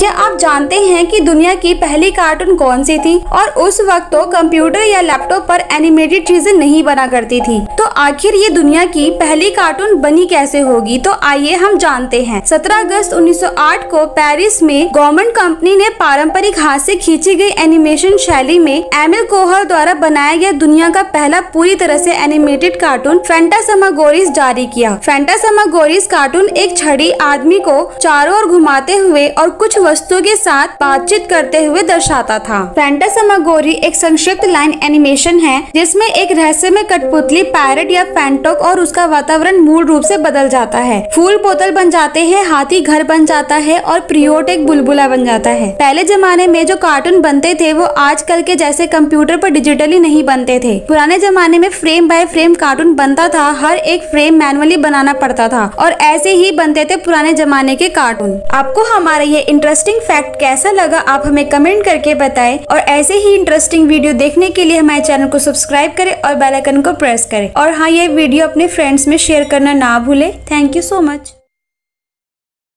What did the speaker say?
क्या आप जानते हैं कि दुनिया की पहली कार्टून कौन सी थी? और उस वक्त तो कंप्यूटर या लैपटॉप पर एनिमेटेड चीजें नहीं बना करती थी, तो आखिर ये दुनिया की पहली कार्टून बनी कैसे होगी? तो आइए हम जानते हैं। 17 अगस्त 1908 को पेरिस में गवर्नमेंट कंपनी ने पारंपरिक हाथ से खींची गई एनिमेशन शैली में एमिल कोहर द्वारा बनाया गया दुनिया का पहला पूरी तरह से एनिमेटेड कार्टून फैंटासमागोरिस जारी किया। फैंटासमागोरिस कार्टून एक छड़ी आदमी को चारों ओर घुमाते हुए और कुछ वस्तुओं के साथ बातचीत करते हुए दर्शाता था। फैंटासमागोरी एक संक्षिप्त लाइन एनिमेशन है जिसमें एक रहस्यमय कठपुतली पैरट या फैंटोक और उसका वातावरण मूल रूप से बदल जाता है। फूल बोतल बन जाते हैं, हाथी घर बन जाता है और प्रियोट एक बुलबुला बन जाता है। पहले जमाने में जो कार्टून बनते थे वो आजकल के जैसे कंप्यूटर पर डिजिटली नहीं बनते थे। पुराने जमाने में फ्रेम बाय फ्रेम कार्टून बनता था, हर एक फ्रेम मैनुअली बनाना पड़ता था और ऐसे ही बनते थे पुराने जमाने के कार्टून। आपको हमारा ये इंटरेस्टिंग फैक्ट कैसा लगा आप हमें कमेंट करके बताएं और ऐसे ही इंटरेस्टिंग वीडियो देखने के लिए हमारे चैनल को सब्सक्राइब करें और बेल आइकन को प्रेस करें। और हाँ, ये वीडियो अपने फ्रेंड्स में शेयर करना ना भूलें। Thank you so much.